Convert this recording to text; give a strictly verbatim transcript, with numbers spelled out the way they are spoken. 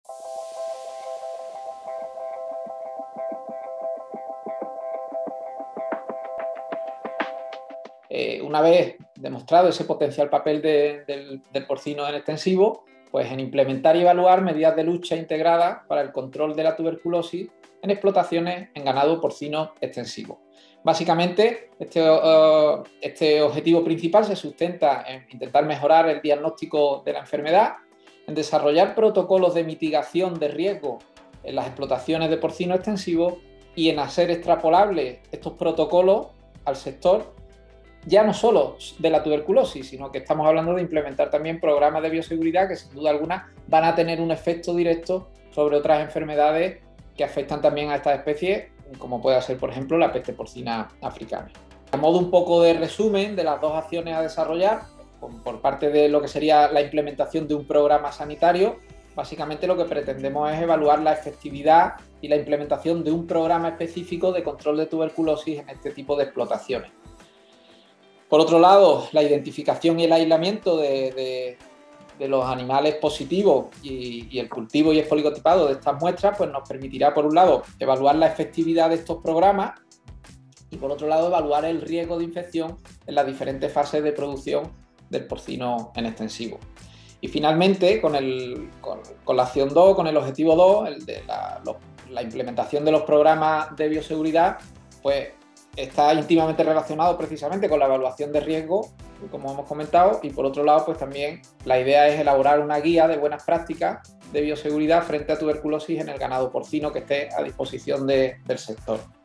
Eh, una vez demostrado ese potencial papel de, del, del porcino en extensivo, pues en implementar y evaluar medidas de lucha integradas para el control de la tuberculosis en explotaciones en ganado porcino extensivo. Básicamente, este, uh, este objetivo principal se sustenta en intentar mejorar el diagnóstico de la enfermedad, en desarrollar protocolos de mitigación de riesgo en las explotaciones de porcino extensivo y en hacer extrapolables estos protocolos al sector, ya no solo de la tuberculosis, sino que estamos hablando de implementar también programas de bioseguridad que sin duda alguna van a tener un efecto directo sobre otras enfermedades que afectan también a estas especies, como puede ser, por ejemplo, la peste porcina africana. A modo un poco de resumen de las dos acciones a desarrollar, por parte de lo que sería la implementación de un programa sanitario, básicamente lo que pretendemos es evaluar la efectividad y la implementación de un programa específico de control de tuberculosis en este tipo de explotaciones. Por otro lado, la identificación y el aislamiento de, de, de los animales positivos y, y el cultivo y expolicotipado de estas muestras pues nos permitirá, por un lado, evaluar la efectividad de estos programas y, por otro lado, evaluar el riesgo de infección en las diferentes fases de producción del porcino en extensivo. Y finalmente, con, el, con, con la acción dos, con el objetivo dos, el de la, lo, la implementación de los programas de bioseguridad, pues está íntimamente relacionado precisamente con la evaluación de riesgo, como hemos comentado, y por otro lado, pues también la idea es elaborar una guía de buenas prácticas de bioseguridad frente a tuberculosis en el ganado porcino que esté a disposición de, del sector.